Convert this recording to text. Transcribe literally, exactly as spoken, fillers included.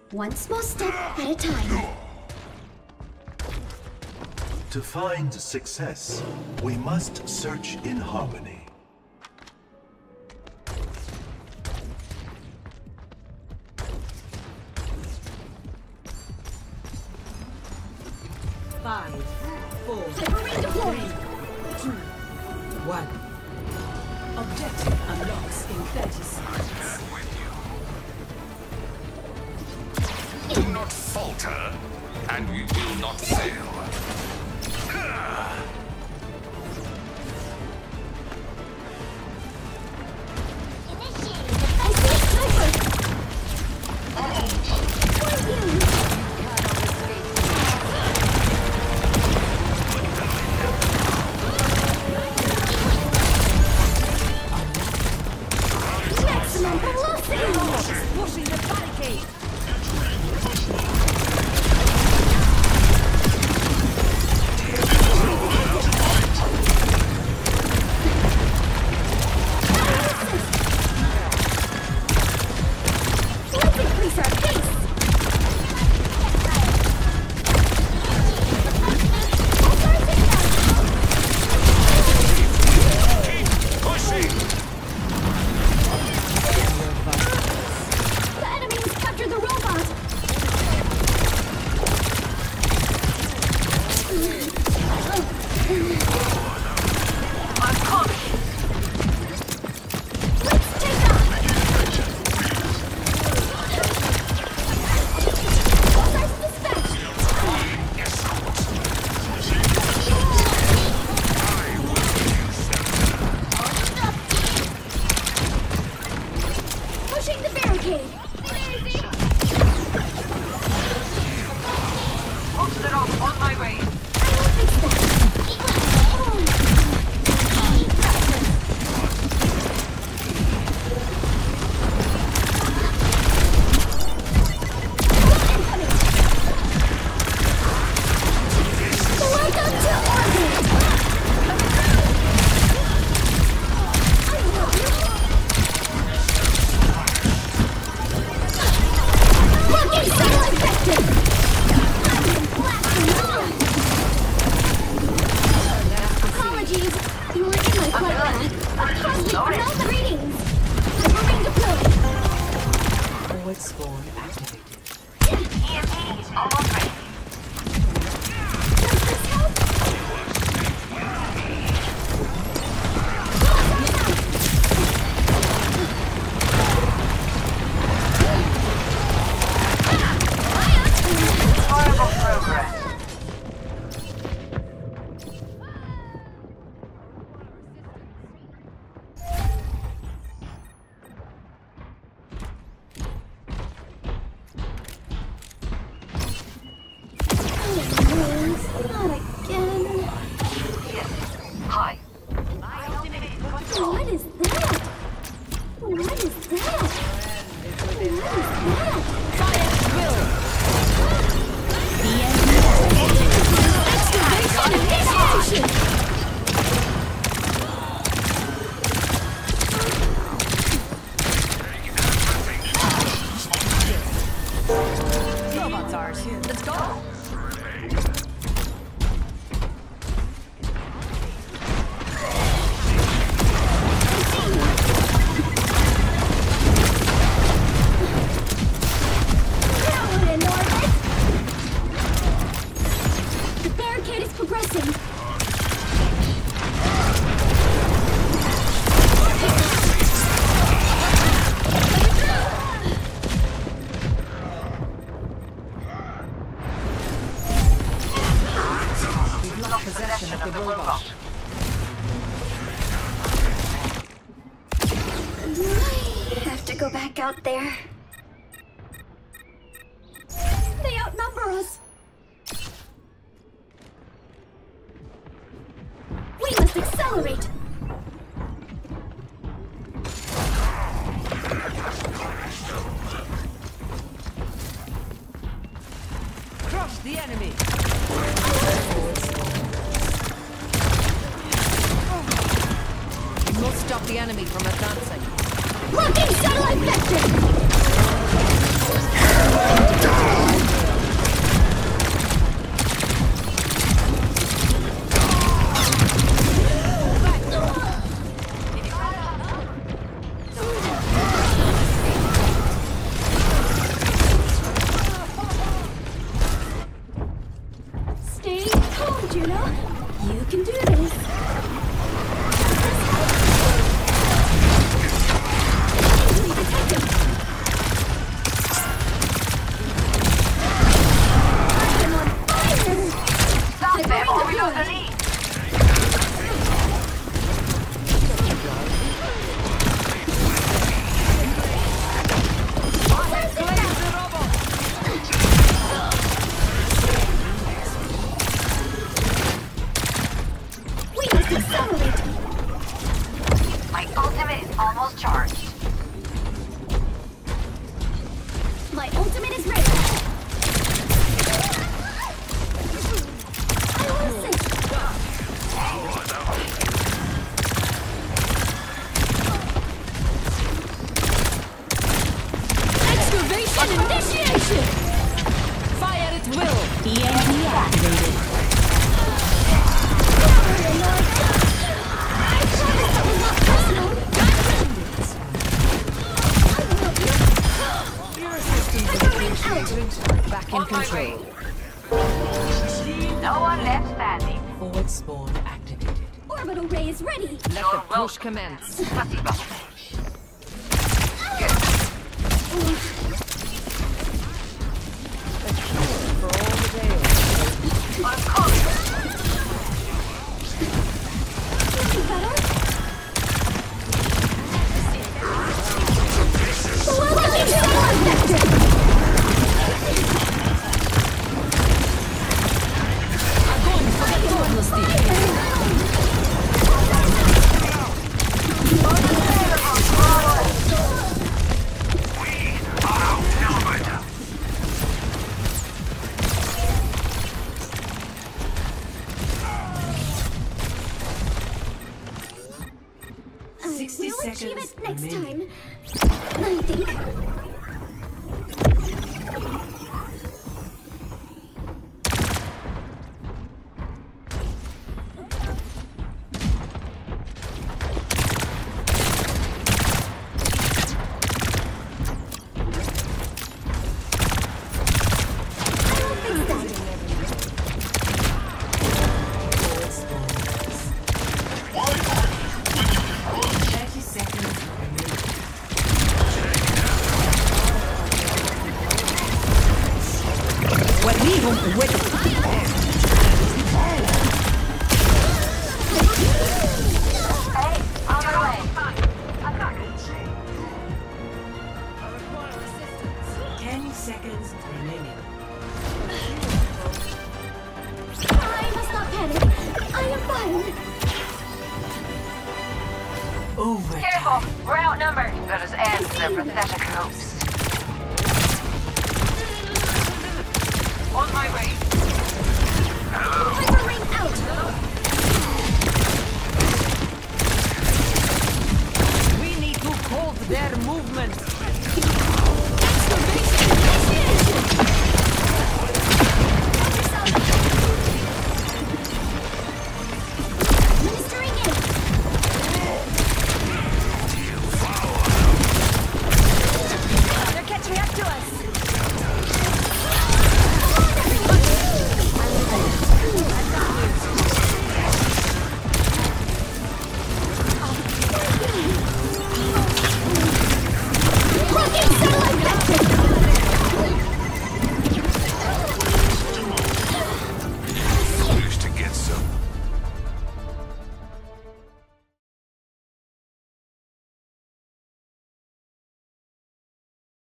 One small step at a time. To find success, we must search in harmony. Five, four, Submarine deployed. three, two, one. Objective unlocks in thirty seconds. Do not falter, and we will not fail. I see a sniper. For you. Maximum velocity. Pushing the barricade. Let's increase our pace. Pushing! The enemy has captured the robot. I'm coming. Let's take off. Pulsar's dispatched. Pushing the barricade. Posted off on my way. I will fix that. Welcome to orbit. I love you. Looking so effective. I've been blasting off. Apologies. You were in my flight path. Cosmic Granada readings. Submarine deployed. Forward spawn activated. Does this help? Horrible progress. Please, not again. Hi. What is that? What is that? What is that? Excavation initiation! Robot's ours. Let's go. Downward in orbit! The barricade is progressing. We've lost possession of the robot. I have to go back out there. They outnumber us. We must accelerate. Crush the enemy. We must stop the enemy from advancing. Locking satellite vector! Bruno. You can do this. Enemy detected. I am on fire. Stop them or we lose the lead. We must accelerate. My ultimate is almost charged. My ultimate is ready. I will assist. Excavation initiation! Fire at will! E M P activated. I promise that was not personal. I will help you. Your systems I'm going out. back in control. No one left standing. Forward spawn activated. Orbital ray is ready. Let the push commence. For all the day. Feeling better? Welcome to our sector. sixty We'll achieve seconds it next remaining. time. I think. thirty seconds remaining. Guardigo, wait. Hey, on my way. I'm not Ten seconds remaining. I must not panic. I am fine. Overtime. careful. We're outnumbered. Let us end their pathetic hopes.